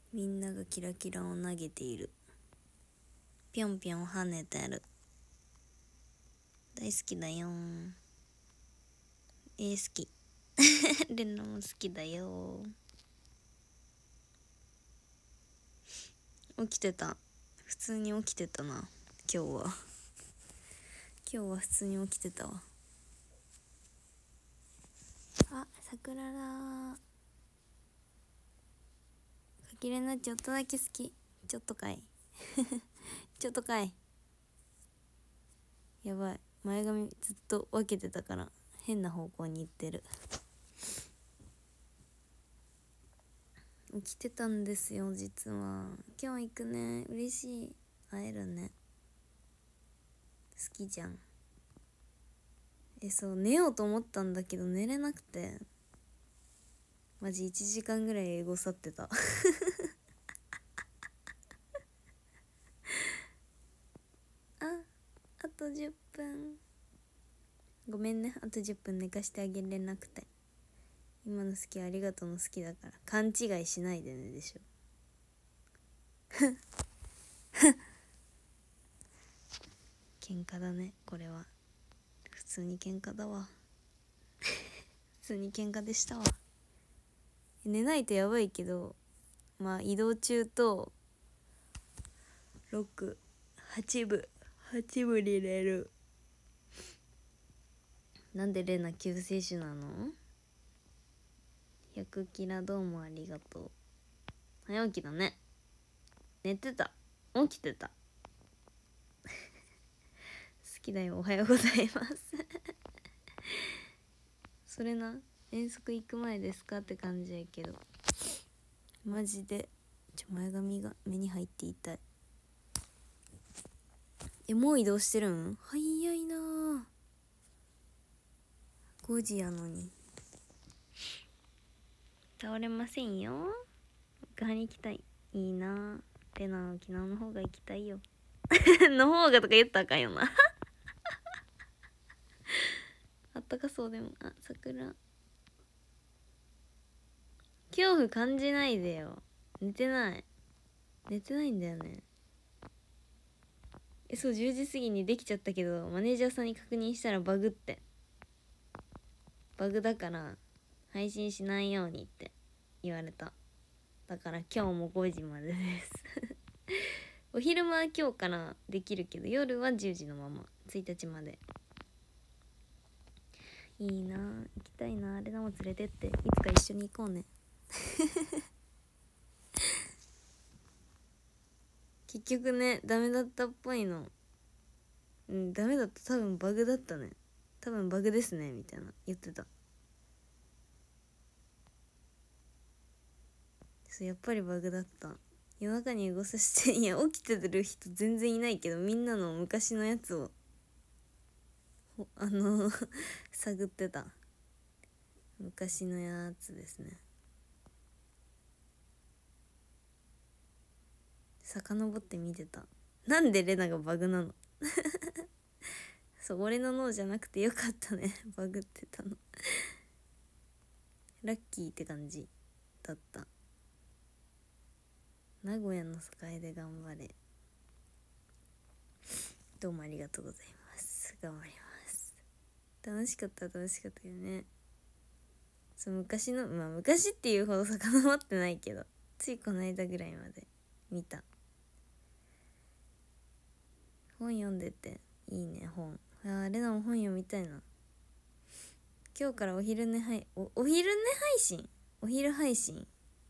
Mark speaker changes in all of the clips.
Speaker 1: みんながキラキラを投げている。ぴょんぴょん跳ねてる。大好きだよー。好きレナも好きだよ。起きてた。普通に起きてたな。今日は普通に起きてたわ。あ、桜だー。かきれなちょっとだけ好き。ちょっとかいちょっとかい。やばい、前髪ずっと分けてたから変な方向に行ってる。起きてたんですよ実は。今日行くね。嬉しい。会えるね。好きじゃん。そう、寝ようと思ったんだけど寝れなくて、マジ1時間ぐらいエゴ去ってたあと10分。ごめんね、あと10分寝かしてあげれなくて。今の好きありがとうの好きだから勘違いしないでねでしょ喧嘩だねこれは。普通に喧嘩だわ普通に喧嘩でしたわ。寝ないとやばいけど、まあ移動中と8部に寝る。なんでレナ救世主なの？100キラどうもありがとう。早起きだね。寝てた、起きてた好きだよ。おはようございますそれな、遠足行く前ですかって感じやけど、マジで前髪が目に入っていたい。もう移動してるん？早いな。5時やのに。倒れませんよ。沖縄に行きたい。いいな。レナは沖縄の方が行きたいよの方がとか言ったらあかんよなあったかそうでも。あ、桜。恐怖感じないでよ。寝てないんだよね。そう、10時過ぎにできちゃったけど、マネージャーさんに確認したらバグって、バグだから配信しないようにって言われた。だから今日も5時までですお昼間は今日からできるけど、夜は10時のまま1日まで。いいな、行きたいな。レナも連れてって、いつか一緒に行こうね結局ね、ダメだったっぽいの。ダメだった。多分バグだったね。多分バグですねみたいな言ってた。そう、やっぱりバグだった。夜中に動させて、いや起きてる人全然いないけど、みんなの昔のやつを探ってた。昔のやつですね。遡って見てた。なんでレナがバグなのそう、俺の脳じゃなくてよかったねバグってたのラッキーって感じだった。名古屋の栄で頑張れ。どうもありがとうございます。頑張ります。楽しかったよね。そう、昔の、まあ昔っていうほど遡ってないけど、ついこの間ぐらいまで見た。本読んでていいね。本、レナも本読みたいな。今日からお昼配信、お昼配信。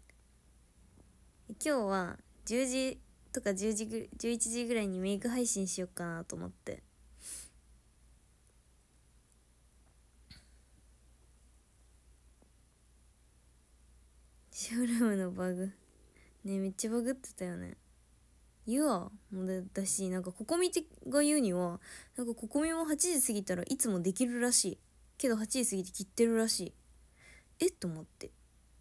Speaker 1: 今日は10時とか11時ぐらいにメイク配信しようかなと思って。ショールームのバグね、めっちゃバグってたよね。言うわもうだし、なんかココミが言うには、なんかココミも8時過ぎたらいつもできるらしいけど、8時過ぎて切ってるらしい。と思って。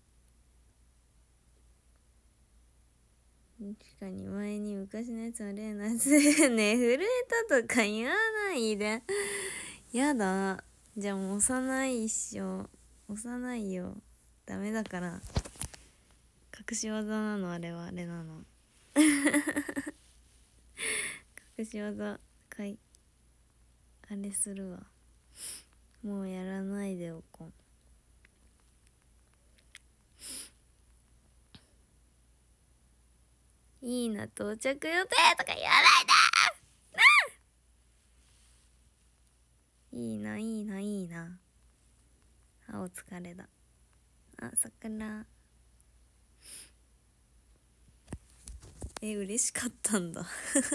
Speaker 1: 確かに前に昔のやつは例のやつね、震えたとか言わないでやだ。じゃあもう押さないっしょ。押さないよ、ダメだから。 隠し技なの、あれはあれなの。隠し技あれするわ。もうやらないでおこん。いいな、到着予定とか言わないで。いいないいないいな。あ、お疲れだ。あ、桜。嬉しかったんだ。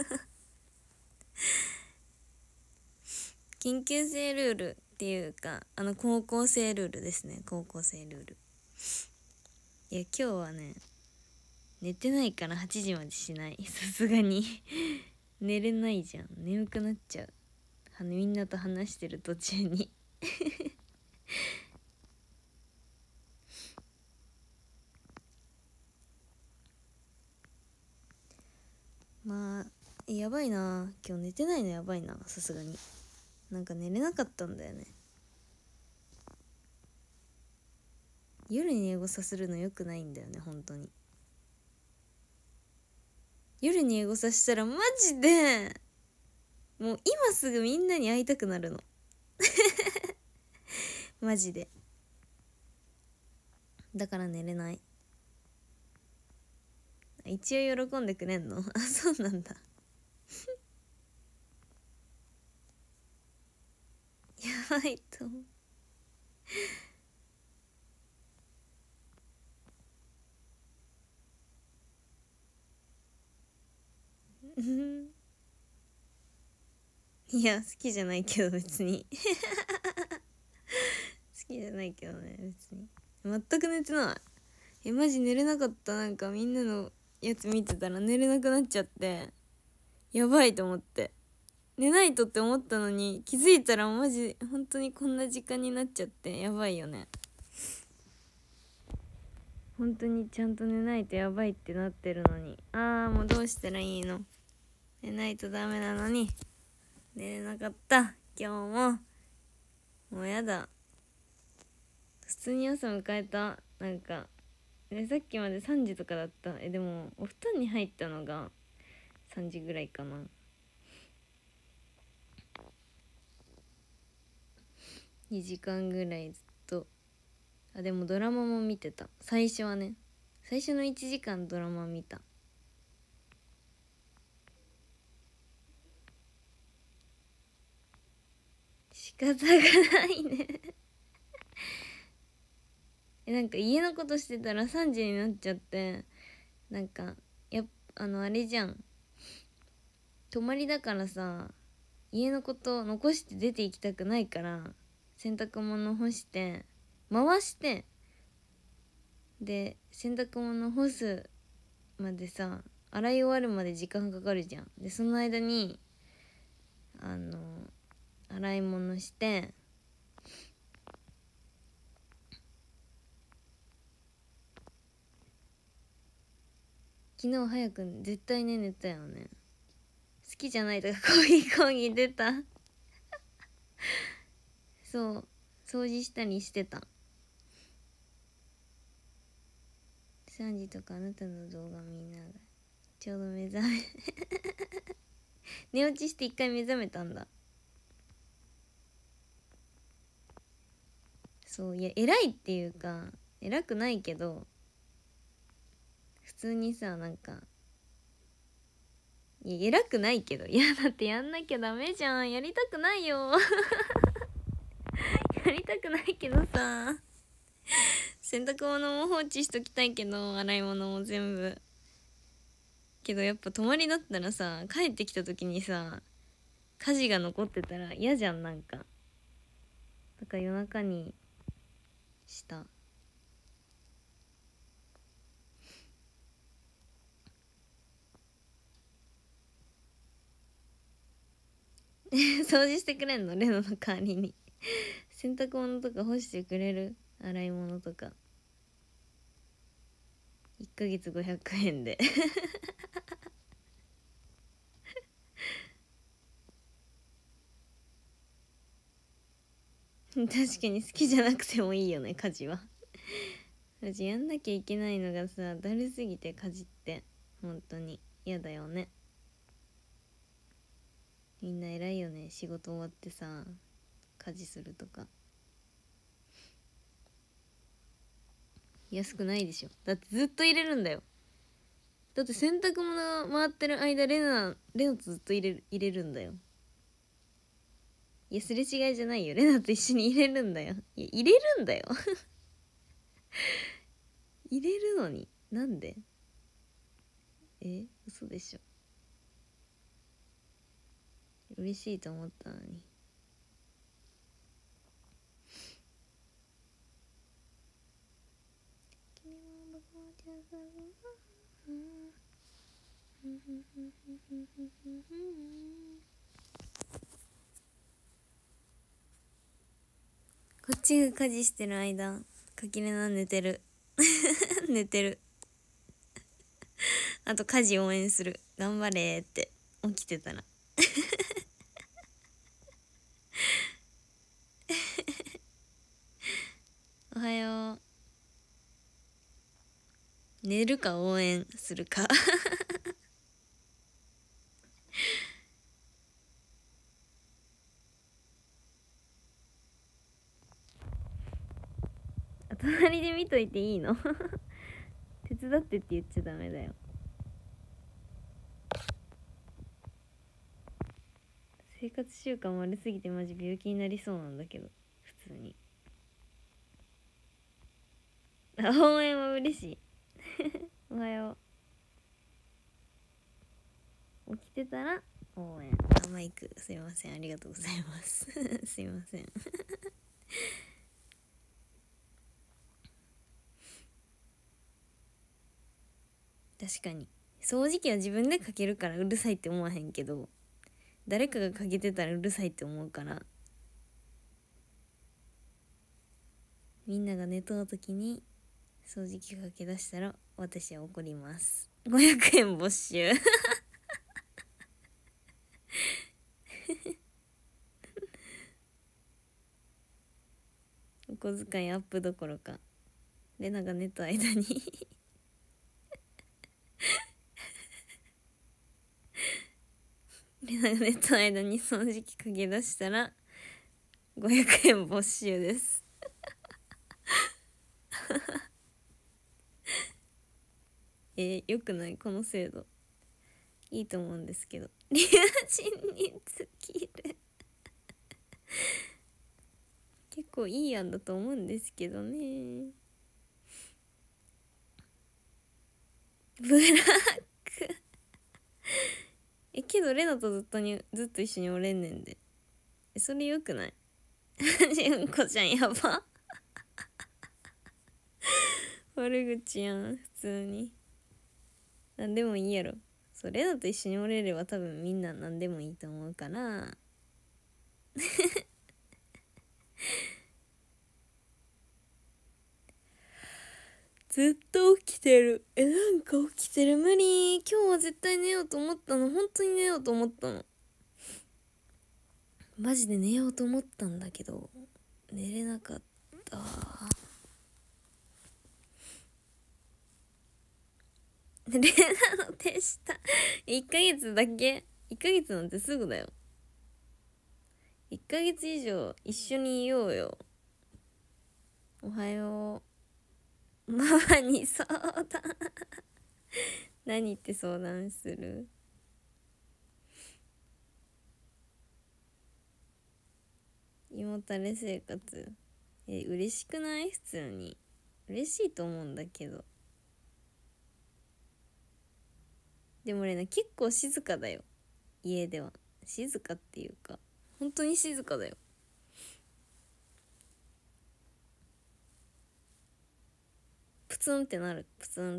Speaker 1: 緊急性ルールっていうか、高校生ルールですね。高校生ルール。いや、今日はね、寝てないから8時までしない。さすがに寝れないじゃん。眠くなっちゃう。みんなと話してる途中にまあやばいな、今日寝てないのやばいな。さすがになんか寝れなかったんだよね。夜に英語させるのよくないんだよね、本当に。夜に英語させたらマジでもう今すぐみんなに会いたくなるのマジで。だから寝れない。一応喜んでくれんの？あ、そうなんだやばいと思ういや、好きじゃないけど別に好きじゃないけどね、別に全く寝てない。マジ寝れなかった。なんかみんなのやつ見てたら寝れなくなっちゃって、やばいと思って、寝ないとって思ったのに気づいたらマジ本当にこんな時間になっちゃって、やばいよね。本当にちゃんと寝ないとやばいってなってるのに、もうどうしたらいいの。寝ないとダメなのに寝れなかった。今日もうやだ。普通に朝迎えた。なんかさっきまで3時とかだった。でもお布団に入ったのが3時ぐらいかな。2時間ぐらいずっと。でもドラマも見てた。最初はね、最初の1時間ドラマ見た。仕方がないねなんか家のことしてたら3時になっちゃって、なんかあれじゃん、泊まりだからさ、家のこと残して出て行きたくないから、洗濯物干して回して、で洗濯物干すまでさ、洗い終わるまで時間かかるじゃん。でその間に洗い物して、昨日早く絶対ね寝たよね。好きじゃないとか講義出たそう掃除したりしてた。3時とかあなたの動画見ながらちょうど目覚め寝落ちして一回目覚めたんだ。そう、いや偉いっていうか偉くないけど、普通にさ、なんかいや偉くないけど、いやだってやんなきゃダメじゃん。やりたくないよやりたくないけどさ、洗濯物も放置しときたいけど、洗い物も全部。けどやっぱ泊まりだったらさ、帰ってきた時にさ家事が残ってたら嫌じゃん。なんかだから夜中にした掃除してくれんの、レノの代わりに洗濯物とか干してくれる。洗い物とか1ヶ月500円で確かに好きじゃなくてもいいよね、家事はマジやんなきゃいけないのがさ、だるすぎて家事って本当に嫌だよね。みんな偉いよね、仕事終わってさ家事するとか。安くないでしょ。だってずっと入れるんだよ。だって洗濯物回ってる間レナとずっと入れるんだよ。いやすれ違いじゃないよ、レナと一緒に入れるんだよ。いや入れるんだよ入れるのになんで？嘘でしょ。嬉しいと思ったのに。こっちが家事してる間、垣根な寝てる寝てるあと家事応援する、頑張れって起きてたらおはよう。寝るか応援するか隣で見といていいの手伝ってって言っちゃダメだよ。生活習慣悪すぎてマジ病気になりそうなんだけど、普通に応援は嬉しいおはよう。起きてたら応援。マイクすいません、ありがとうございますすいません確かに掃除機は自分でかけるからうるさいって思わへんけど、誰かがかけてたらうるさいって思うから、みんなが寝とう時に掃除機かけ出したら私は怒ります。500円没収お小遣いアップどころかレナが寝た間にレナが寝た間に掃除機かけ出したら500円没収ですよくない？この制度いいと思うんですけど、リア人に尽きる結構いい案だと思うんですけどね。ブラックけどレナとずっと一緒におれんねんで。それよくない？うんこちゃんやば悪口やん、普通に。なんでもいいやろ。そう、レナと一緒におれれば多分みんななんでもいいと思うからずっと起きてる。なんか起きてる、無理。今日は絶対寝ようと思ったの。本当に寝ようと思ったの。マジで寝ようと思ったんだけど寝れなかった。レナの手下1ヶ月だけ。1ヶ月なんてすぐだよ。1ヶ月以上一緒にいようよ。おはよう。ママに相談何って相談する？胃もたれ生活嬉しくない？普通に嬉しいと思うんだけど。でも俺ね、結構静かだよ、家では。静かっていうか本当に静かだよ。プツンってなる。プツンって。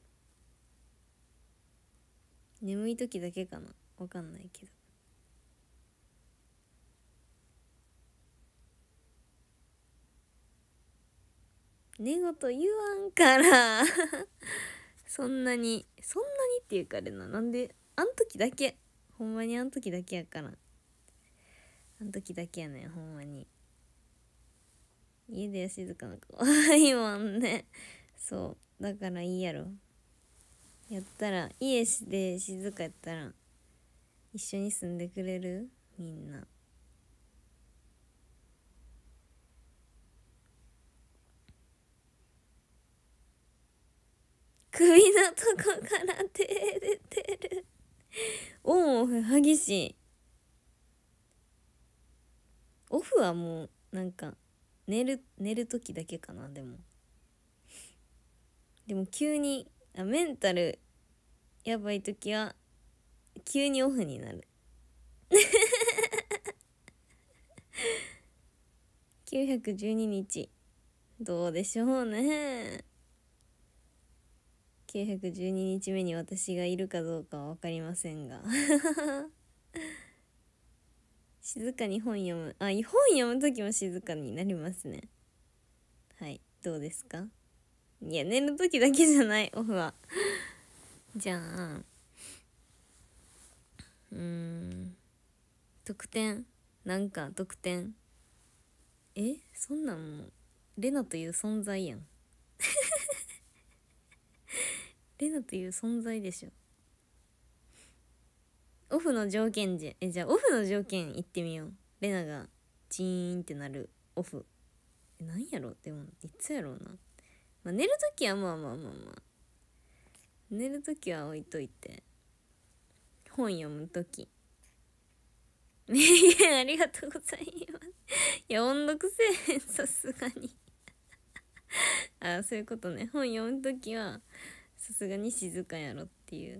Speaker 1: 眠い時だけかな、わかんないけど。寝言言わんからそんなにっていうかあれな。なんであん時だけ、ほんまにあん時だけやから。あん時だけやねん、ほんまに。 家では静かな子可愛いもんね。そうだからいいやろ。やったら家で静かやったら一緒に住んでくれる？みんな。首のとこから手出てる。オンオフ激しい。オフはもうなんか寝る時だけかな。でも急にメンタルやばい時は急にオフになる。912日どうでしょうね。912日目に私がいるかどうかは分かりませんが静かに本読む。本読む時も静かになりますね。はい、どうですか？いや、寝る時だけじゃない、オフは。じゃあ特典なんか特典そんなんもうレナという存在やんレナという存在でしょ。オフの条件じゃあオフの条件言ってみよう。レナがチーンってなるオフなんやろ。でもいつやろうな。寝るときはまあ寝るときは置いといて、本読むとき名言ありがとうございます。いや音読せえへん、さすがにそういうことね。本読むときはさすがに静かやろっていう。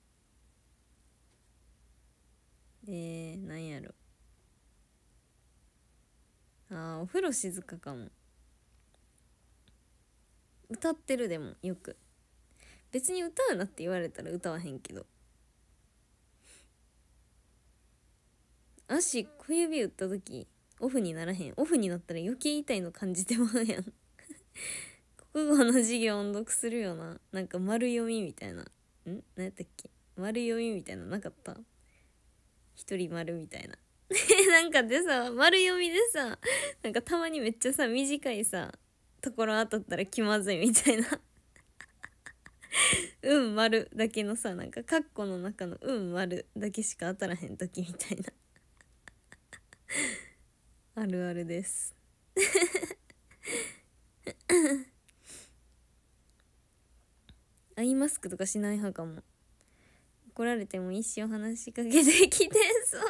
Speaker 1: なんやろ。お風呂静かかも。歌ってる。でもよく別に歌うなって言われたら歌わへんけど、足小指打った時オフにならへん。オフになったら余計痛いの感じてまうやん国語の授業音読するよな。なんか丸読みみたいな。何やったっけ、丸読みみたいななかった？一人丸みたいななんかでさ、丸読みでさ、なんかたまにめっちゃさ短いさところ当たったら気まずいみたいな丸だけのさ、なんかカッコの中の丸だけしか当たらへん時みたいなあるあるですアイマスクとかしない派かも。怒られても一生話しかけてきてそう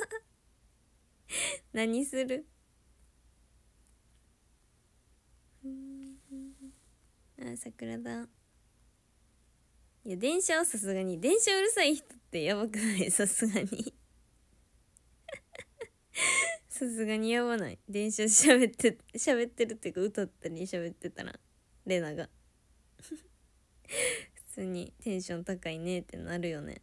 Speaker 1: 何する？桜だ。いや電車はさすがに、電車うるさい人ってやばくない？さすがにさすがにやばない？電車で喋ってるっていうか歌ったり喋ってたらレナが普通にテンション高いねってなるよね。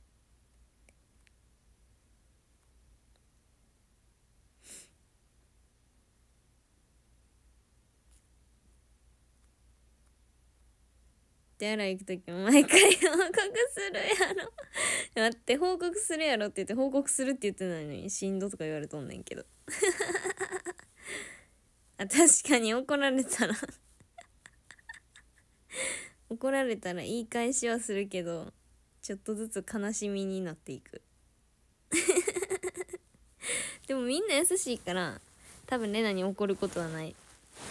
Speaker 1: 手洗い行く時も毎回報告するやろ待って、報告するやろって言って報告するって言ってないのにしんどとか言われとんねんけど確かに怒られたら怒られたら言い返しはするけど、ちょっとずつ悲しみになっていくでもみんな優しいから多分レナに怒ることはない。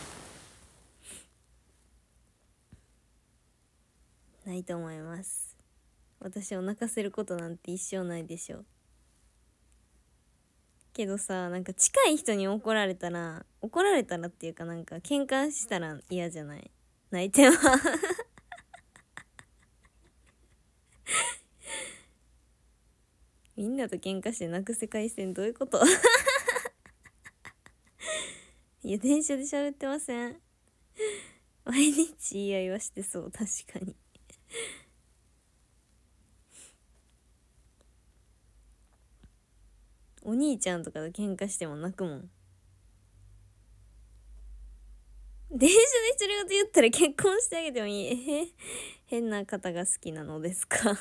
Speaker 1: ないと思います。私を泣かせることなんて一生ないでしょう。けどさ、なんか近い人に怒られたらっていうか、なんか喧嘩したら嫌じゃない？泣いてはみんなと喧嘩して泣く世界線どういうこといや電車で喋ってません毎日言い合いはしてそう。確かにお兄ちゃんとかと喧嘩しても泣くもん。電車で独り言言ったら結婚してあげてもいい変な方が好きなのですか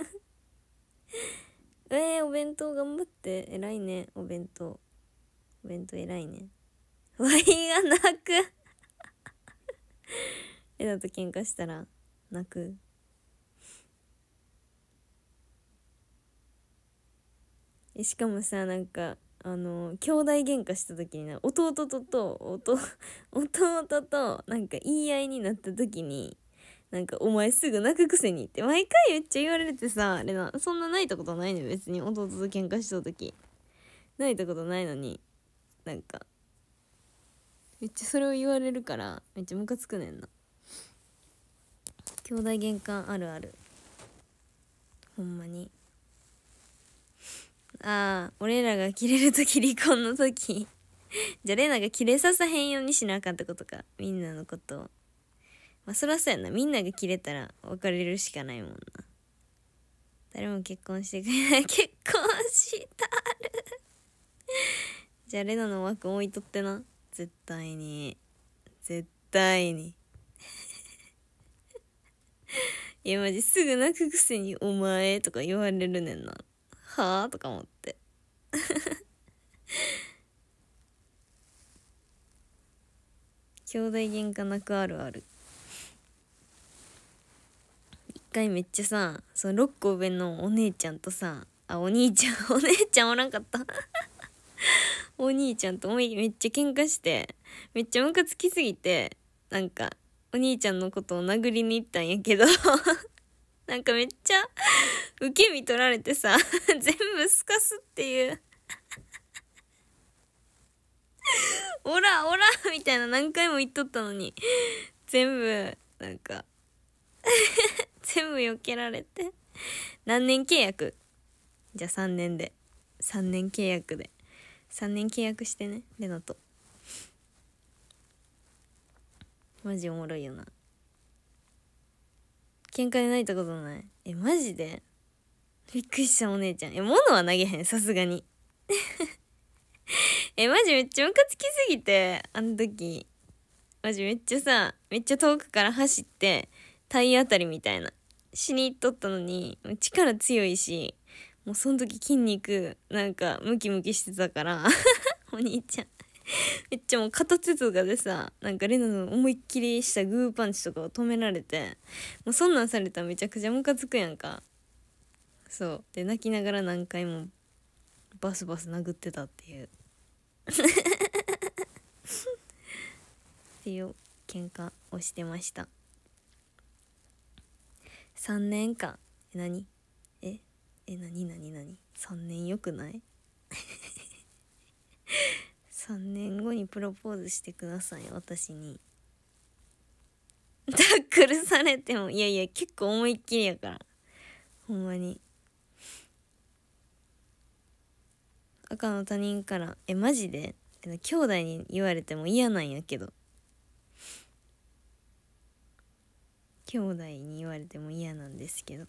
Speaker 1: お弁当頑張って。偉いね。お弁当偉いね。ワイが泣くレナと喧嘩したら泣く？しかもさ、なんか兄弟喧嘩した時にな、弟となんか言い合いになった時に、なんかお前すぐ泣くくせにって毎回めっちゃ言われてさ、レナそんな泣いたことないのよ別に。弟と喧嘩した時泣いたことないのに、なんかめっちゃそれを言われるからめっちゃムカつくねんな。兄弟喧嘩あるある、ほんまに。俺らがキレる時、離婚の時じゃあレナがキレささへんようにしなあかんってことか、みんなのことを。まあそらそうやな、みんながキレたら別れるしかないもんな。誰も結婚してくれない。結婚したるじゃあレナの枠置いとってな、絶対にいやマジすぐ泣くくせにお前とか言われるねんな。はあとか思って兄弟喧嘩泣くあるある。一回めっちゃさ、その6個上のお姉ちゃんとさ、お兄ちゃんお姉ちゃんおらんかったお兄ちゃんとめっちゃ喧嘩して、めっちゃムカつきすぎて、なんかお兄ちゃんのことを殴りに行ったんやけどなんかめっちゃ受け身取られてさ全部すかすっていうオラオラみたいな何回も言っとったのに、全部なんか全部避けられて。何年契約？じゃあ3年で、3年契約で、3年契約してね、レナと。マジおもろいよな。喧嘩で泣いたことない？マジでびっくりした。お姉ちゃん物は投げへん、さすがにマジめっちゃムカつきすぎて、あの時マジめっちゃさ、めっちゃ遠くから走って体当たりみたいなしに行っとったのに、力強いし、もうその時筋肉なんかムキムキしてたからお兄ちゃんめっちゃもう片手とかでさ、なんかレナの思いっきりしたグーパンチとかを止められて、もうそんなんされたらめちゃくちゃムカつくやんか。そうで泣きながら何回もバスバス殴ってたっていうっていう喧嘩をしてました。3年間何3年よくない3年後にプロポーズしてください、私に。タックルされても、いや結構思いっきりやから、ほんまに。赤の他人からマジで兄弟に言われても嫌なんやけど、兄弟に言われても嫌なんですけど、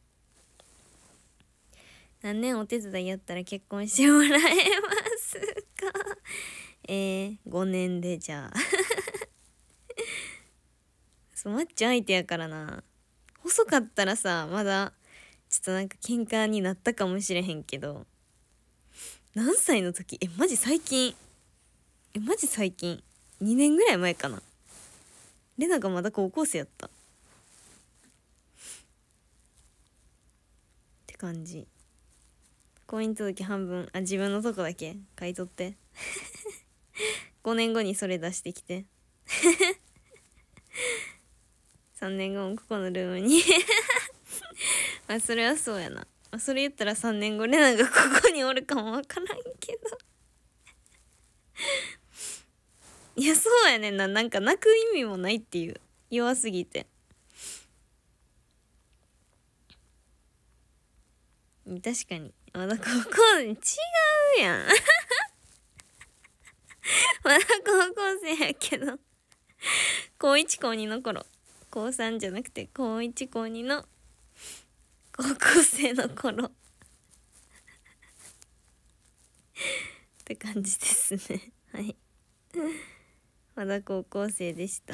Speaker 1: 何年お手伝いやったら結婚してもらえますか5年で。じゃあそう、マッチ相手やからな。細かったらさまだちょっとなんか喧嘩になったかもしれへんけど、何歳の時？マジ最近2年ぐらい前かな。レナがまだ高校生やったって感じ。婚姻届半分自分のとこだけ買い取って5年後にそれ出してきて3年後もここのルームにまあそれはそうやな。それ言ったら3年後レナがここにおるかもわからんけどいやそうやねんな。なんか泣く意味もないっていう、弱すぎて。確かにまだ高校違うやんまだ高校生やけど高1高2の頃、高3じゃなくて高1高2の高校生の頃って感じですね。はいまだ高校生でした。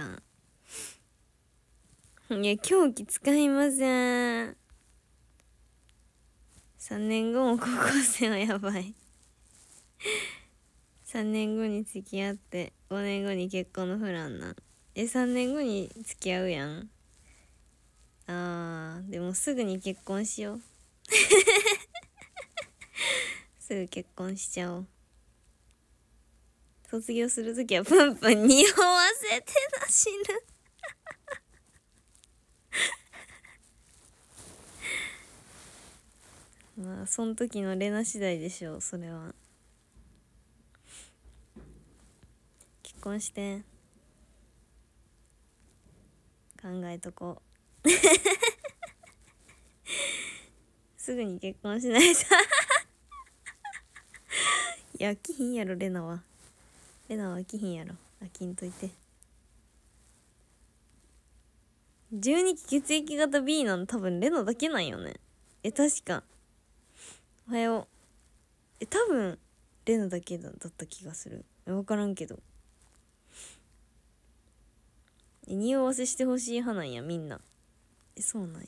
Speaker 1: いや狂気使いません。3年後も高校生はやばい3年後に付き合って5年後に結婚のフランな。 3年後に付き合うやん。でもすぐに結婚しよう。すぐ結婚しちゃおう。卒業するときはプンプン匂わせてな、死ぬ。まあそん時のレナ次第でしょう、それは。結婚して考えとこう。すぐに結婚しないと。いや、飽きひんやろ、レナは飽きひんやろ。飽きんといて。12期血液型 B なん多分レナだけなんよね。確か。おはよう。多分レナだけだった気がする。分からんけど。匂わせしてほしい派なんや、みんな。そうなんや。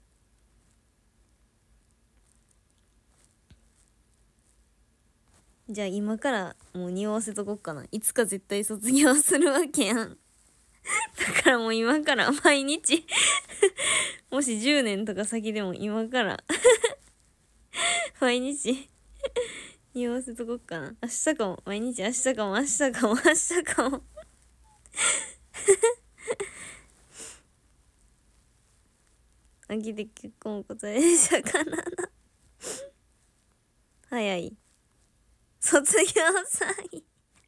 Speaker 1: じゃあ今からもう匂わせとこっかな。いつか絶対卒業するわけやん。だからもう今から毎日もし10年とか先でも今から毎日匂わせとこっかな。明日かも、毎日明日かも、明日かも、明日かも。飽きて結婚答えじゃかな。早い。卒業祭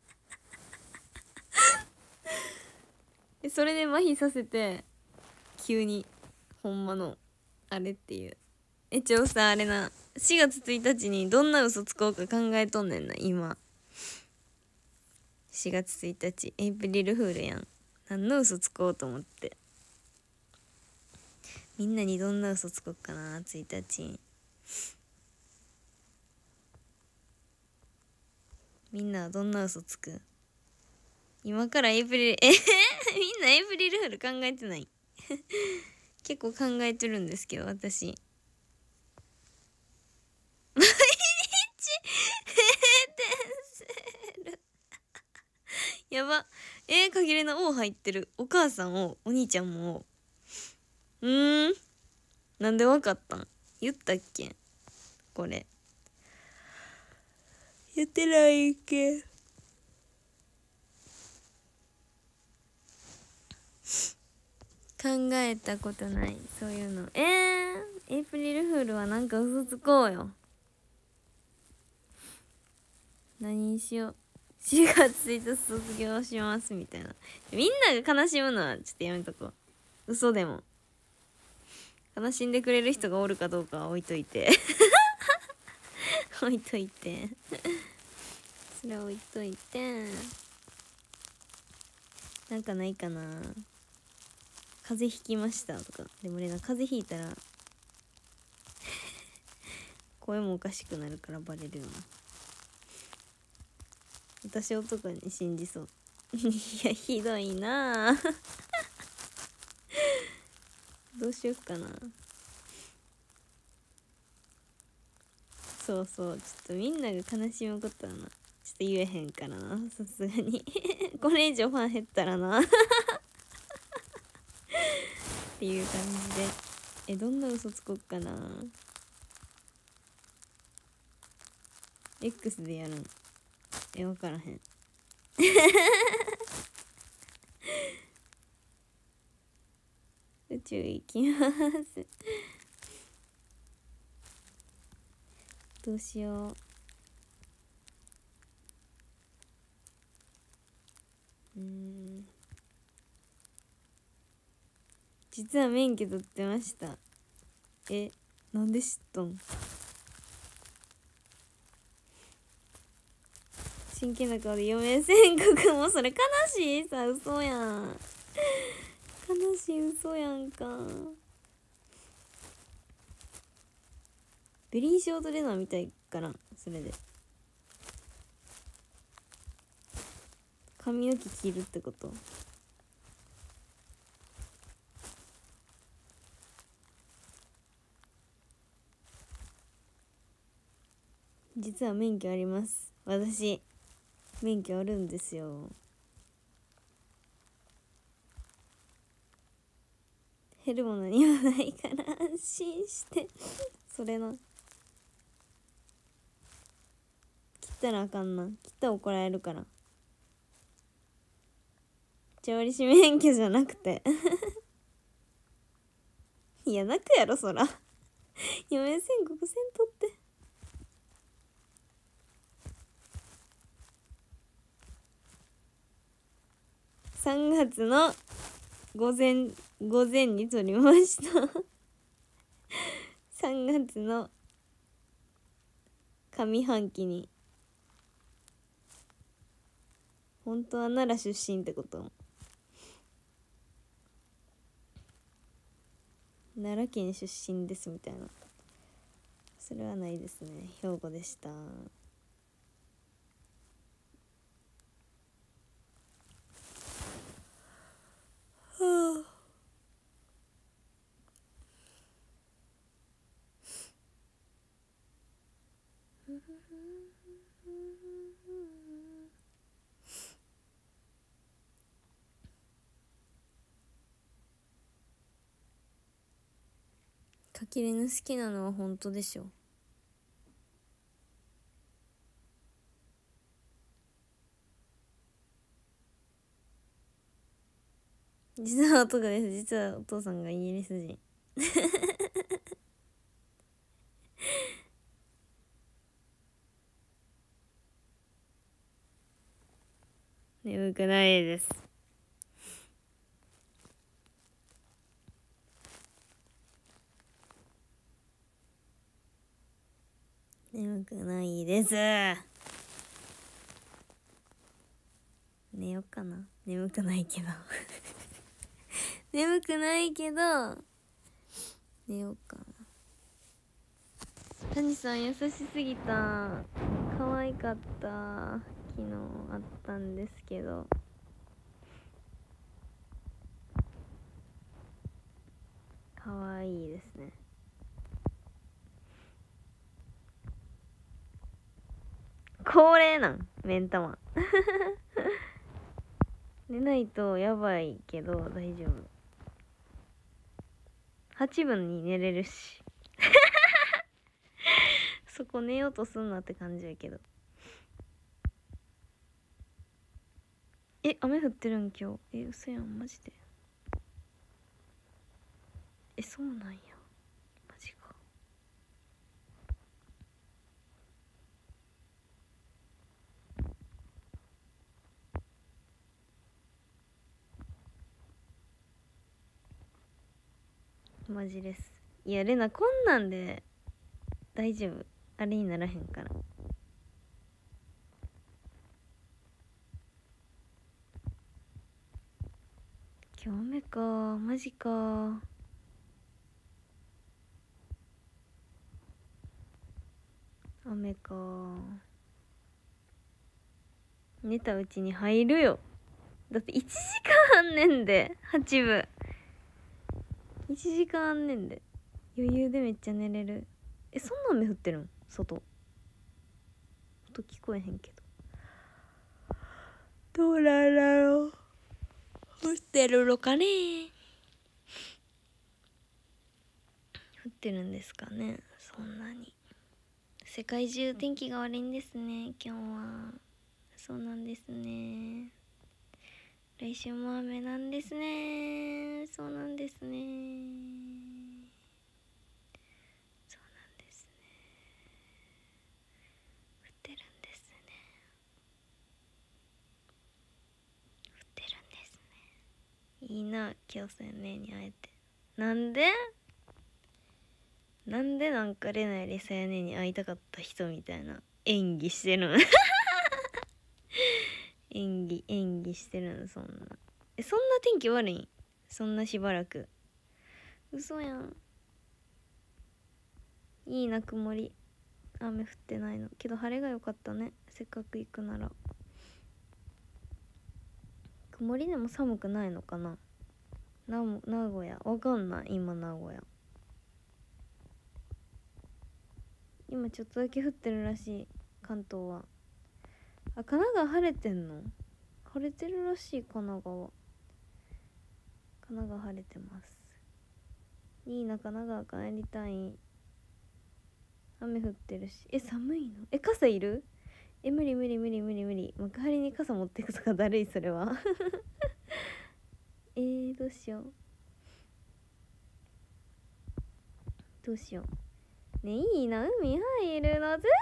Speaker 1: それで麻痺させて急にほんまのあれっていう。さあれな、4月1日にどんな嘘つこうか考えとんねんな今。4月1日エイプリルフールやん。何の嘘つこうと思って。みんなにどんな嘘つこうかな。1日みんなはどんな嘘つく？今からエイプリルみんなエイプリルフール考えてない結構考えてるんですけど、私毎日閉店セールやば。限りの O 入ってる。お母さんを、お兄ちゃんも O。なんでわかったん？言ったっけ？これ言ってないっけ？考えたことない、そういうの。エイプリルフールはなんか嘘つこうよ。何にしよう。4月1日卒業しますみたいな。みんなが悲しむのはちょっとやめとこう。嘘でも悲しんでくれる人がおるかどうかは置いといて置いといてそれ置いといて、なんかないかな。風邪ひきましたとか。でもね、風邪ひいたら声もおかしくなるからバレるよな。私男に信じそういやひどいなどうしよっかな。そうそう、ちょっとみんなが悲しむことはな、ちょっと言えへんからな、さすがにこれ以上ファン減ったらなっていう感じで。どんな嘘つこっかな。 X でやるん？分からへん宇宙行きますどうしよう。実は免許取ってました。なんで知っとん？真剣な顔で余命宣告もそれ悲しいさ、嘘やん。悲しい嘘やんか。ベリーショートレナーみたいかな、それで。髪の毛切るってこと？実は免許あります。私免許あるんですよ。 減るものにはないから安心してそれな、切ったらあかんな、切ったら怒られるから。調理師免許じゃなくていや泣くやろそら4円宣告せんとって。3月の午前に撮りました3月の上半期に。本当は奈良出身ってこと？奈良県出身ですみたいな、それはないですね。兵庫でした。はあかきれぬ好きなのは本当でしょ。実は男です。実はお父さんがイギリス人眠くないです。眠くないです。寝よっかな。眠くないけど眠くないけど寝ようかな。谷さん優しすぎた。可愛かった。昨日あったんですけど、可愛いですね。恒例なん目ん玉寝ないとやばいけど大丈夫。8分に寝れるしそこ寝ようとすんなって感じやけど。雨降ってるん今日。嘘やんマジで。そうなんや。マジか。マジです。いやレナこんなんで大丈夫、あれにならへんから。今日雨か。マジか。雨か。寝たうちに入るよ。だって1時間あんねんで。8部1時間あんねんで。余裕でめっちゃ寝れる。そんな雨降ってるん外。音聞こえへんけど。どうなんだろう。降ってるのかね。降ってるんですかね。そんなに。世界中天気が悪いんですね今日は。そうなんですね。来週も雨なんですね。そうなんですね。そうなんですね。降ってるんですね。降ってるんですね。いいな京子姉に会えて。なんでなんかレナよりさやねに会いたかった人みたいな演技してるん演技してるん。そんなそんな天気悪いん。そんなしばらく。嘘やん。いいな曇り。雨降ってないのけど晴れが良かったね。せっかく行くなら。曇りでも寒くないのかな。名古屋わかんない。今名古屋今ちょっとだけ降ってるらしい。関東は。神奈川晴れてんの。晴れてるらしい。神奈川晴れてます。 いいな、神奈川帰りたい。雨降ってるし。寒いの？傘いる？無理無理無理無理無理。幕張に傘持ってくとかだるい、それは。どうしようどうしよう。ね、いいな、海入るのずる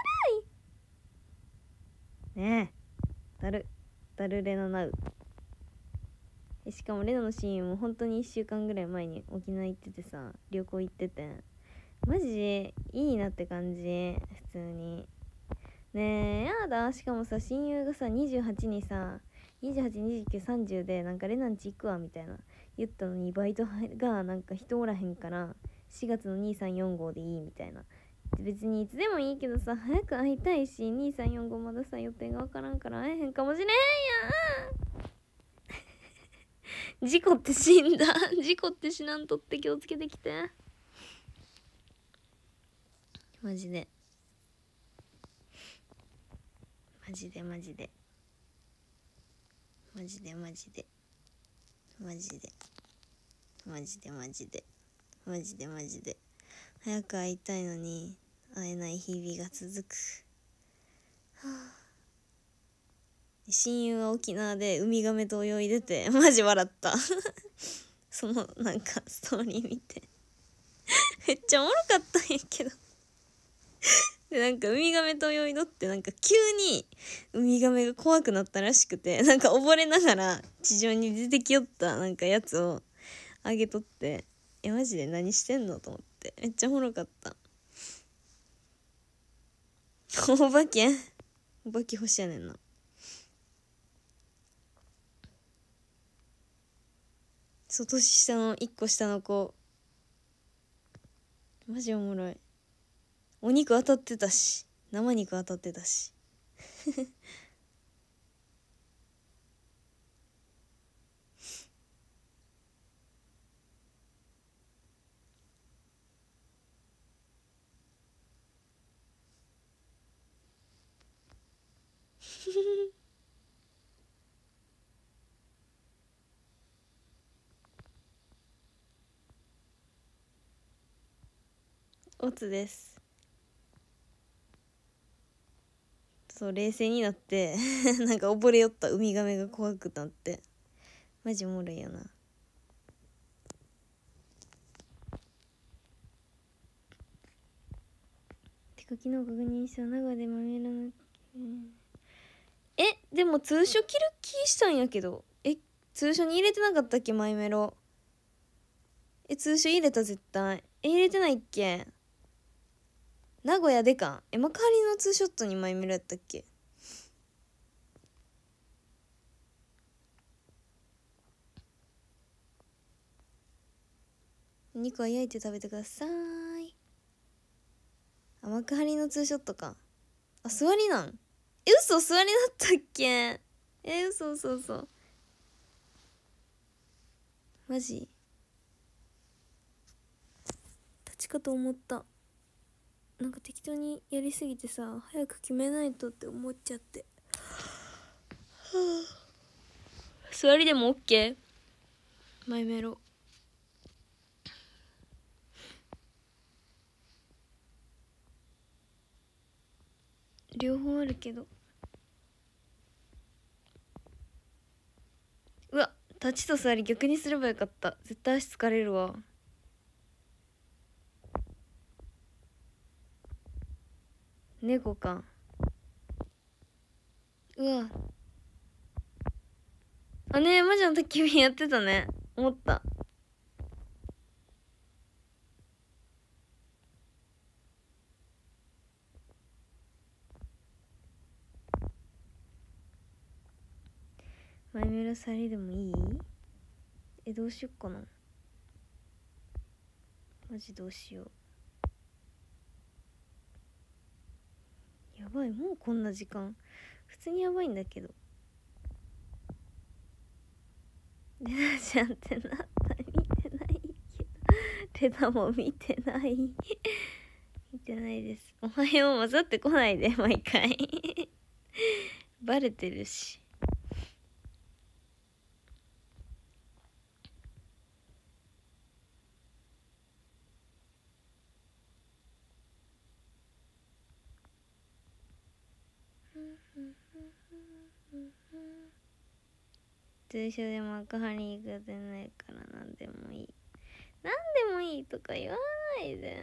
Speaker 1: いねえ。だるれななう。しかもレナの親友も本当に1週間ぐらい前に沖縄行っててさ、旅行行ってて、マジでいいなって感じ、普通に。ねえ、やだ。しかもさ、親友がさ、28にさ、28、29、30でなんかレナんち行くわみたいな言ったのに、バイトがなんか人おらへんから4月の2345でいいみたいな。別にいつでもいいけどさ、早く会いたいし、2345まださ予定が分からんから会えへんかもしれんやん。事故って死んだ。事故って死なんとって気をつけてきて。マジでマジでマジでマジでマジでマジでマジでマジでマジでマジで早く会いたいのに会えない日々が続く。はあ、親友は沖縄でウミガメと泳いでてマジ笑ったそのなんかストーリー見てめっちゃおもろかったんやけどでなんかウミガメと泳いどってなんか急にウミガメが怖くなったらしくて、なんか溺れながら地上に出てきよったなんかやつをあげとって、マジで何してんのと思ってめっちゃおもろかった。お化け欲しやねんな。そう年下の1個下の子マジおもろい。お肉当たってたし、生肉当たってたしオツです。そう冷静になってなんか溺れよったウミガメが怖くなってマジおもろいよな。てか昨日確認した名古屋でマメロのでも通所切る気したんやけど、通所に入れてなかったっけマイメロ。通所入れた絶対。入れてないっけ。名古屋でか。幕張のツーショットにマイメロやったっけ。お肉は焼いて食べてください。幕張のツーショットか。座りなん。嘘、座りだったっけ。嘘マジ立ちかと思った。なんか適当にやりすぎてさ、早く決めないとって思っちゃって。座りでも OK？ マイメロ両方あるけど、うわ立ちと座り逆にすればよかった。絶対足疲れるわ。猫か。うわねえ魔女の焚き火やってたね。思った。マイメロサリでもいい？どうしよっかな。マジどうしよう。やばい、もうこんな時間。普通にやばいんだけど。レナちゃんってなった？見てないけど。レナも見てない見てないです。おはよう混ざってこないで毎回バレてるし。 通所で幕張に行くてないから何でもいい。何でもいいとか言わないで。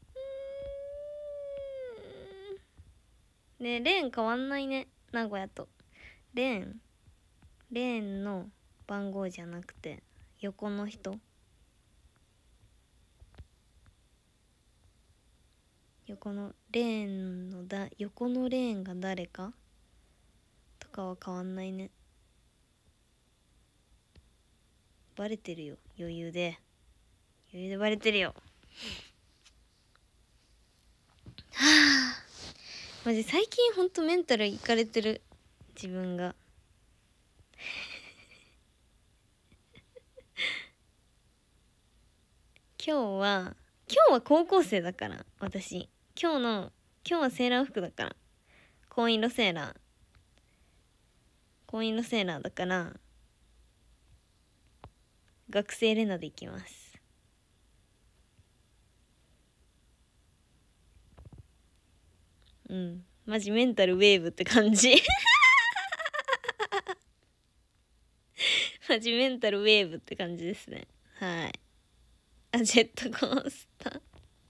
Speaker 1: ねえ、レーン変わんないね、名古屋と。レーンの番号じゃなくて横の人、横のレーンの横のレーンが誰かとかは変わんないね。バレてるよ、余裕でバレてるよ。はあ、マジ最近ほんとメンタルいかれてる自分が。今日は高校生だから、私今日はセーラー服だから、紺色セーラーだから、学生レナで行きます。マジメンタルウェーブって感じ。マジメンタルウェーブって感じですね。はい。ジェットコースター。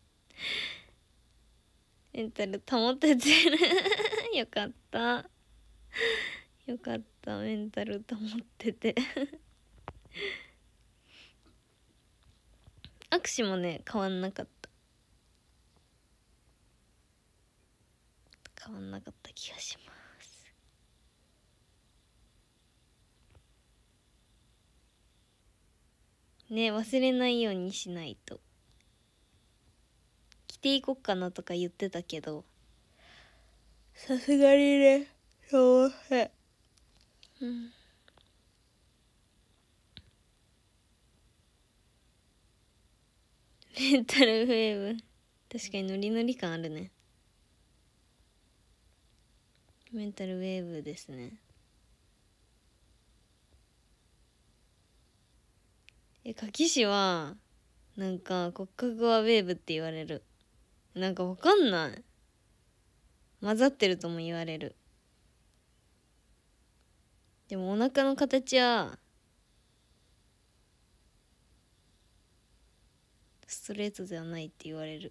Speaker 1: メンタル保ててる。よかった。メンタル保ってて。握手もね、変わんなかった。気がします。ね、忘れないようにしないと。着ていこっかなとか言ってたけど、さすがにね、そうへ。メンタルウェーブ、確かにノリノリ感あるね。メンタルウェーブですね。柿氏はなんか骨格はウェーブって言われる。なんかわかんない、混ざってるとも言われる。でもお腹の形はストレートではないって言われる。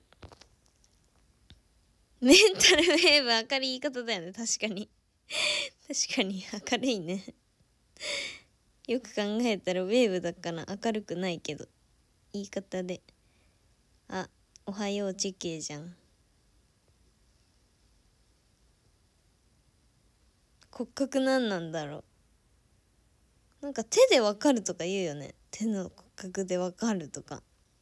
Speaker 1: メンタルウェーブ、明るい言い方だよね。確かに明るいね。よく考えたらウェーブだから明るくないけど、言い方で。あ、おはようチェケじゃん。骨格なんだろう。なんか手でわかるとか言うよね。手の骨格でわかるとか。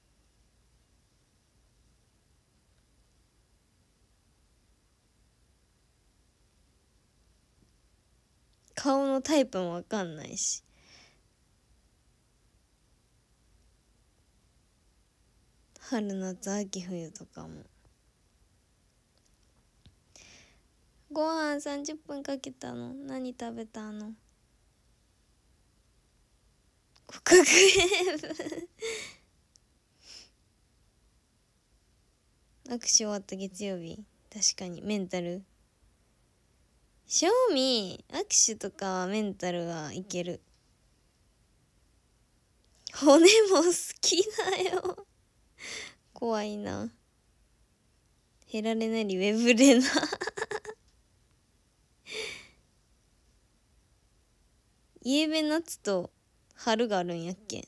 Speaker 1: 顔のタイプもわかんないし。春夏秋冬とかも。ご飯30分かけたの。何食べたの？骨格ウェーブ。握手終わった月曜日。確かにメンタル。正味握手とかはメンタルはいける。骨も好きだよ。怖いな。ヘラレなりウェブレナ。イエベ夏と春があるんやっけ。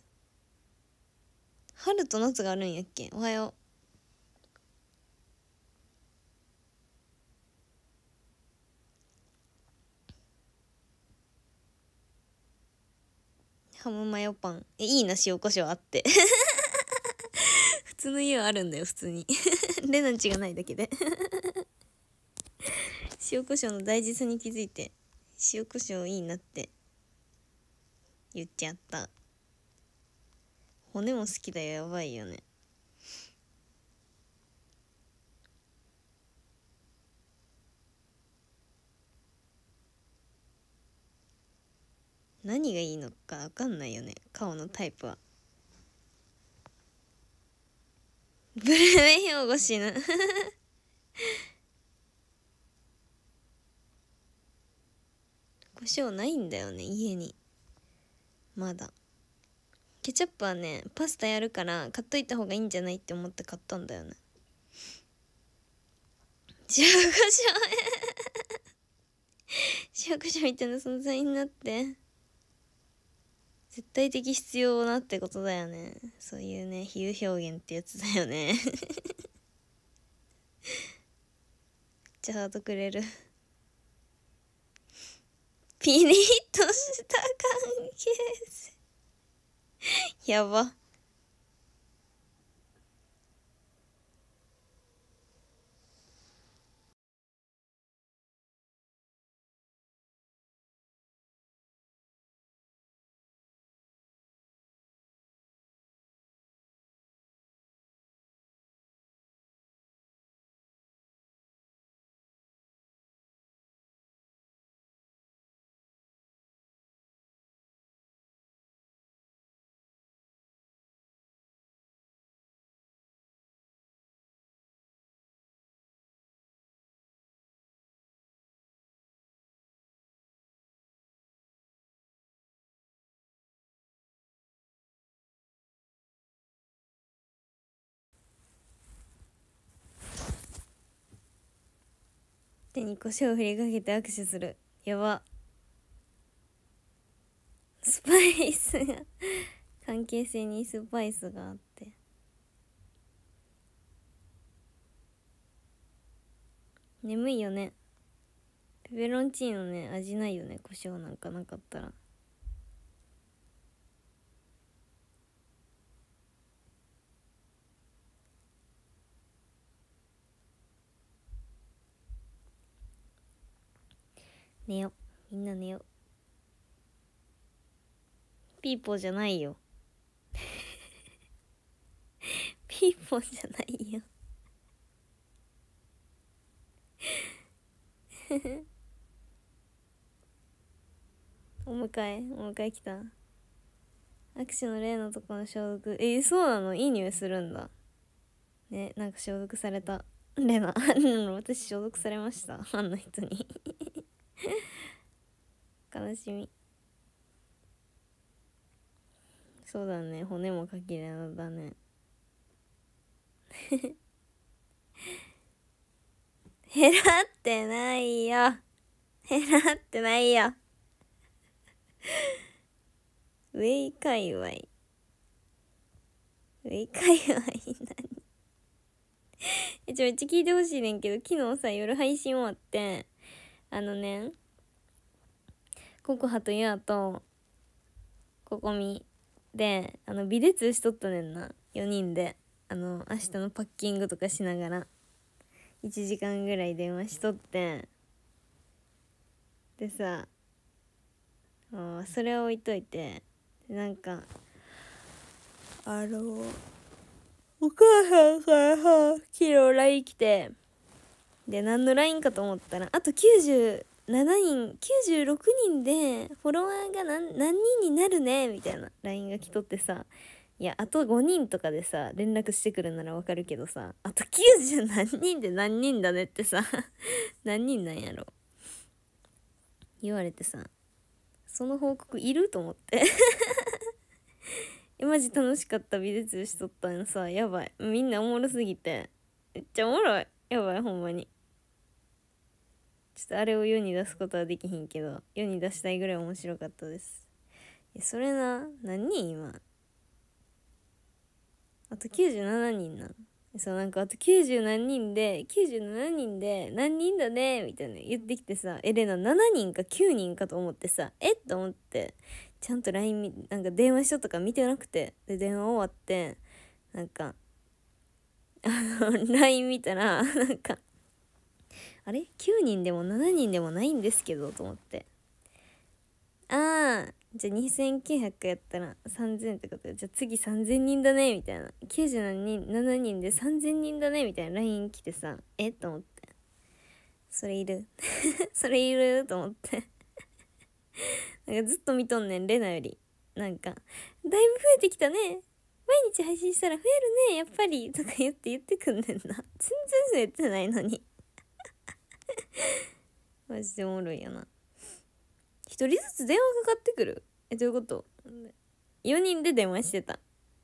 Speaker 1: 春と夏があるんやっけ。おはよう。ハムマヨパン。いいな、塩コショウあって。普通の家はあるんだよ、普通に。レナンチがないだけで。塩コショウの大事さに気づいて、塩コショウいいなって言っちゃった。骨も好きだよ。やばいよね。何がいいのか分かんないよね、顔のタイプは。ブルメ兵庫死ぬ。胡椒ないんだよね、家に。 まだケチャップはねパスタやるから買っといた方がいいんじゃないって思って買ったんだよね。塩コショウ塩コショウみたいな存在になって絶対的必要なってことだよね。そういうね比喩表現ってやつだよねめっちゃハートくれる。ピリッとした関係性やば。手に胡椒を振りかけて握手する。やば。スパイスが関係性にスパイスがあって眠いよね。ペペロンチーノね味ないよね、胡椒なんかなかったら。寝よ、みんな寝よ。ピーポーじゃないよピーポーじゃないよお迎え来た。握手の例のとこの消毒。そうなの？いい匂いするんだね。なんか消毒された。レナ私消毒されましたあの人に悲しみ。そうだね、骨もかきれいだね減らってないよ、減らってないよウェイ界隈何めっちゃ聞いてほしいねんけど、昨日さ夜配信終わってココハとヤーとココミでビデツしとったねんな、4人で明日のパッキングとかしながら1時間ぐらい電話しとって、でさそれを置いといて、なんかお母さんからさ昨日 LINE 来て、で何の LINE かと思ったら、あと97人96人でフォロワーが何人になるねみたいな LINE が来とってさ、いやあと5人とかでさ連絡してくるならわかるけどさ、あと90何人で何人だねってさ何人なんやろ言われてさ、その報告いると思ってマジ楽しかった。美術しとったのさ、やばい、みんなおもろすぎてめっちゃおもろい、やばいほんまに。ちょっとあれを世に出すことはできひんけど、世に出したいぐらい面白かったです。それな、何人今あと97人な。そう、なんかあと90何人で97人で何人だねみたいな言ってきてさ、エレナ7人か9人かと思ってさ、と思って、ちゃんと LINE なんか電話しとったから見てなくて、で電話終わってなんかLINE 見たらなんかあれ9人でも7人でもないんですけどと思って、じゃあ2900やったら3000ってこと、じゃあ次3000人だねみたいな、97人で3000人だねみたいな LINE 来てさ、と思って、それいるそれいると思ってなんかずっと見とんねん、レナより。なんかだいぶ増えてきたね、毎日配信したら増えるねやっぱりとか言ってくんねんな。全然増えてないのにマジでおもろいよな。一人ずつ電話かかってくる。どういうこと？ 4人で電話してた。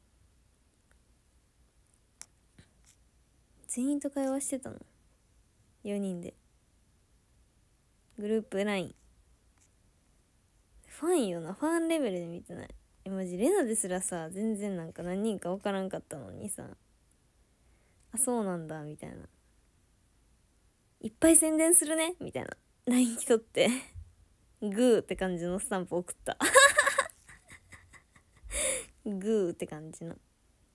Speaker 1: 全員と会話してたの。4人でグループ LINE。 ファンよな、ファンレベルで見てない。マジレナですらさ、全然なんか何人か分からんかったのにさ、あ、そうなんだみたいな、いっぱい宣伝するねみたいな LINE 来とってグーって感じのスタンプ送ったグーって感じの。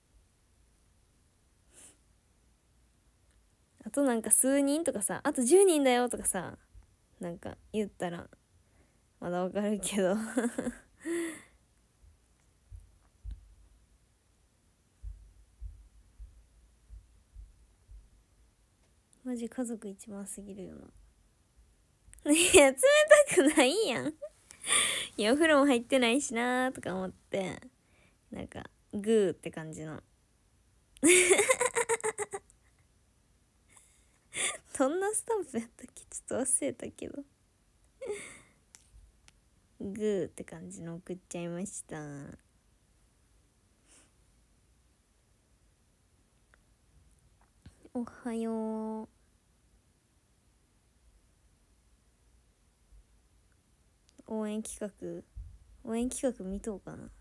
Speaker 1: あとなんか数人とかさ、あと10人だよとかさ、なんか言ったらまだわかるけどマジ家族一番すぎるよな。いや、冷たくないやんいや、お風呂も入ってないしなーとか思って、なんかグーって感じのどんなスタンプやったっけ、ちょっと忘れたけどグーって感じの送っちゃいました。おはよう。応援企画見とうかな。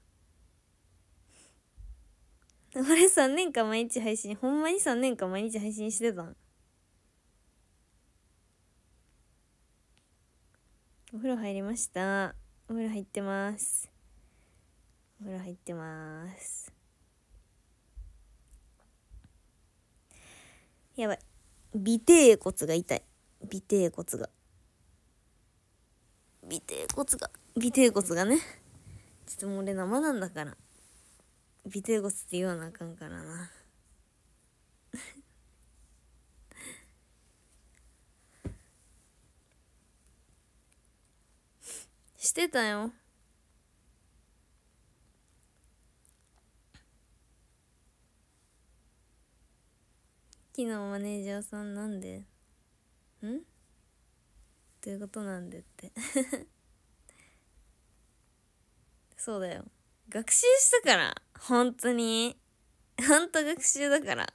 Speaker 1: 俺3年間毎日配信、ほんまに3年間毎日配信してたん。お風呂入りました。お風呂入ってます。お風呂入ってます。やばい、尾てい骨が痛い。尾てい骨がね、ちょっともう俺生なんだから尾てい骨って言わなあかんからなしてたよ。昨日マネージャーさんなんでどういうことなんでってそうだよ、学習したから、本当に学習だから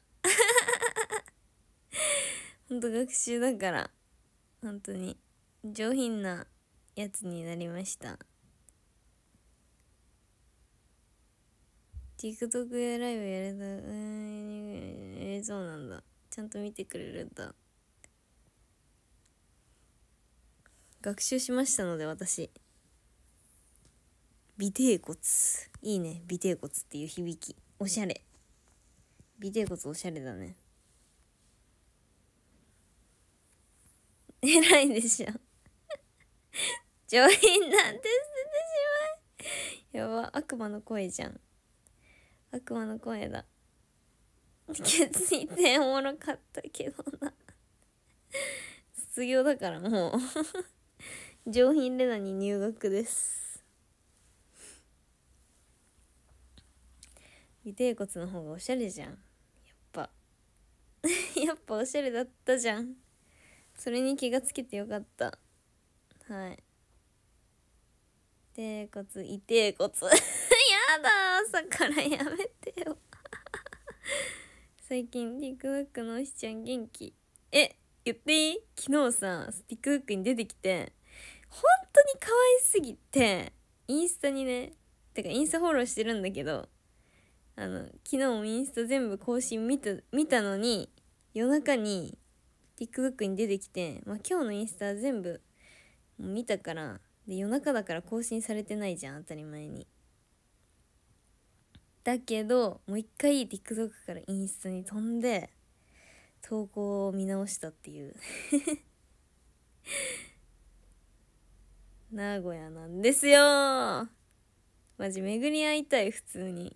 Speaker 1: 本当学習だから、本当に上品なやつになりました。 TikTok やライブやれた。そうなんだ、ちゃんと見てくれるんだ。学習しましたので私、尾てい骨いいね。尾てい骨っていう響きおしゃれ。尾てい骨おしゃれだね。偉いでしょ上品なんて捨ててしまえ。やば、悪魔の声じゃん。悪魔の声だ。ケツいておもろかったけどな卒業だからもう上品レナに入学です。尾てい骨の方がおしゃれじゃん。やっぱやっぱおしゃれだったじゃん。それに気がつけてよかった。はい。てい骨、いてい骨やだ、朝からやめてよ最近 TikTok のおしちゃん元気？言っていい？昨日さ TikTok に出てきて、本当に可愛すぎて、インスタにね、てかインスタフォローしてるんだけど、昨日もインスタ全部更新見たのに、夜中に TikTok に出てきて、まあ今日のインスタ全部見たから、で夜中だから更新されてないじゃん、当たり前に。だけどもう一回 TikTok からインスタに飛んで投稿を見直したっていう名古屋なんですよ。マジ巡り会いたい。普通に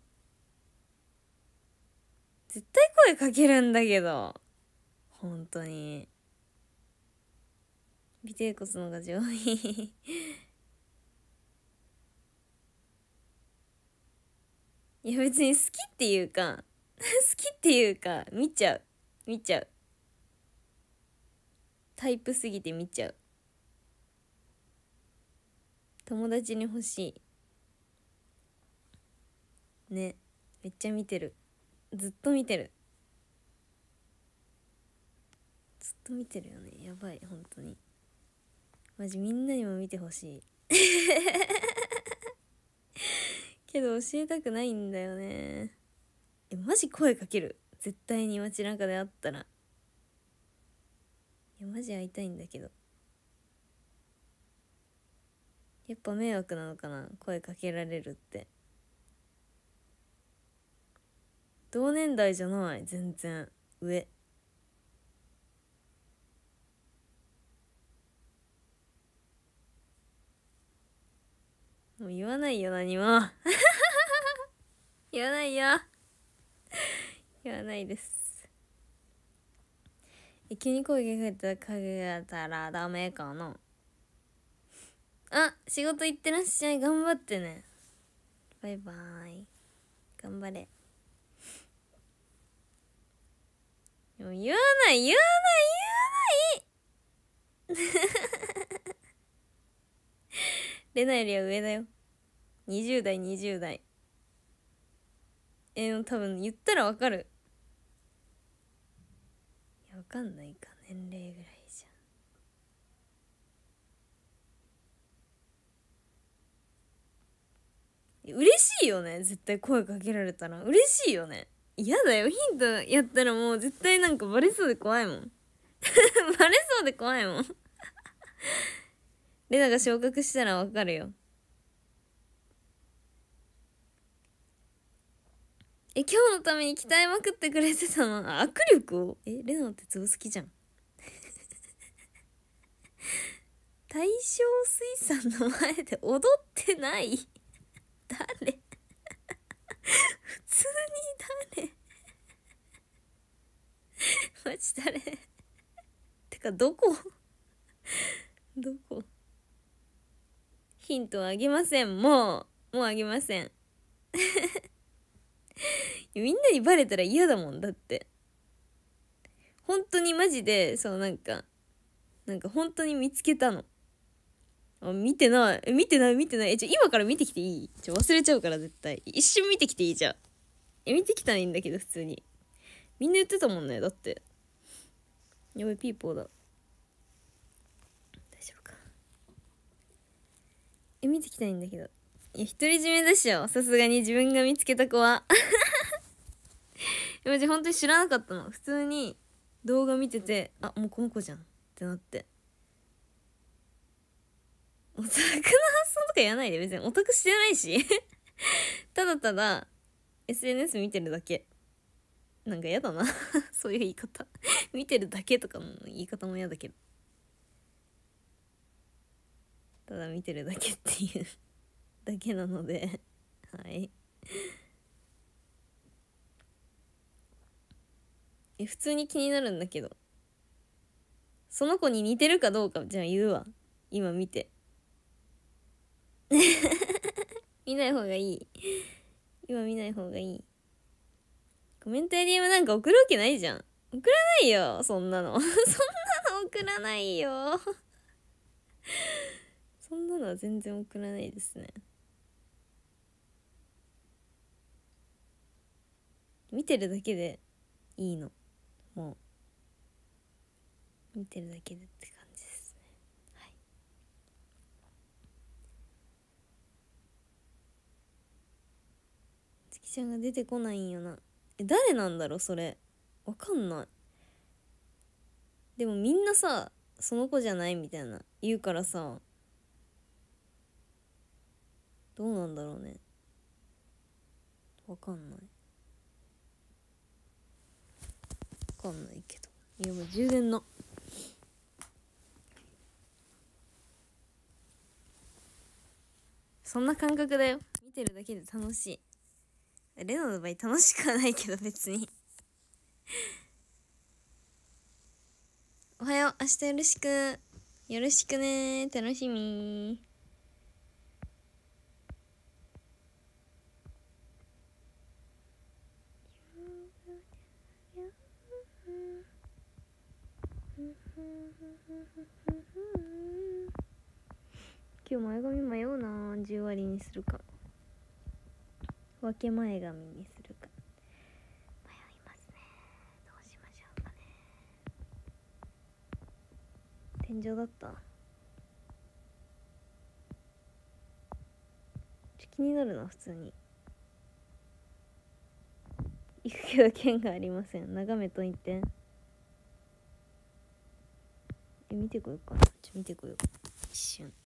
Speaker 1: 絶対声かけるんだけど、本当に尾てい骨のが上品いや別に好きっていうか見ちゃうタイプすぎて見ちゃう。友達に欲しい。 ね、めっちゃ見てる。ずっと見てる。ずっと見てるよね。やばい、本当にマジみんなにも見てほしいけど教えたくないんだよね。マジ声かける、絶対に街中で会ったら。いやマジ会いたいんだけど、やっぱ迷惑なのかな、声かけられるって。同年代じゃない、全然上。もう言わないよ、何も言わないよ言わないです。急に声かけたらダメかな。あ、仕事行ってらっしゃい、頑張ってね。バイバーイ、頑張れ。でも言わない言わないレナよりは上だよ。20代20代。多分言ったらわかる。いやわかんないか、年齢ぐらいじゃん。嬉しいよね、絶対声かけられたら嬉しいよね。嫌だよ、ヒントやったらもう絶対なんかバレそうで怖いもんバレそうで怖いもんレナが昇格したらわかるよ。今日のために鍛えまくってくれてたの。握力をレナってツボ好きじゃん大正水産の前で踊ってない誰普通に誰マジ誰てかどこどこ。ヒントあげません。もうあげませんみんなにバレたら嫌だもん。だって本当にマジで、そう、なんか本当に見つけたの。見てない。今から見てきていい？忘れちゃうから絶対。一瞬見てきていい？じゃあ見てきたらいいんだけど、普通にみんな言ってたもんね。だってやばい、ピーポーだ。大丈夫か。見てきたらいいんだけど。いや、独り占めでしょ、さすがに自分が見つけた子はマジ本当に知らなかったの。普通に動画見てて、あ、もうこの子じゃんってなって。オタクの発想とかやらないで、別にオタクしてないしただただ SNS 見てるだけ。なんかやだなそういう言い方見てるだけとかの言い方も嫌だけど、ただ見てるだけっていうだけなのではい普通に気になるんだけど、その子に似てるかどうかじゃあ言うわ。今見て見ない方がいい。今見ない方がいい。コメントや DM なんか送るわけないじゃん。送らないよ、そんなのそんなの送らないよそんなのは全然送らないですね。見てるだけでいいの。もう見てるだけでって感じですね。はい。月ちゃんが出てこないんよな。誰なんだろうそれ、わかんない。でもみんなさ、その子じゃないみたいな言うからさ、どうなんだろうね。わかんないけど。いやもう充電のそんな感覚だよ。見てるだけで楽しい。レナの場合楽しくはないけど別におはよう、明日よろしく。よろしくね、楽しみ。今日前髪迷うな、10割にするか。 分け前髪にするか迷いますね。どうしましょうかね。天井だった。気になるな。普通に行くけど剣がありません。眺めといて。見てこようかな。見てこよう一瞬。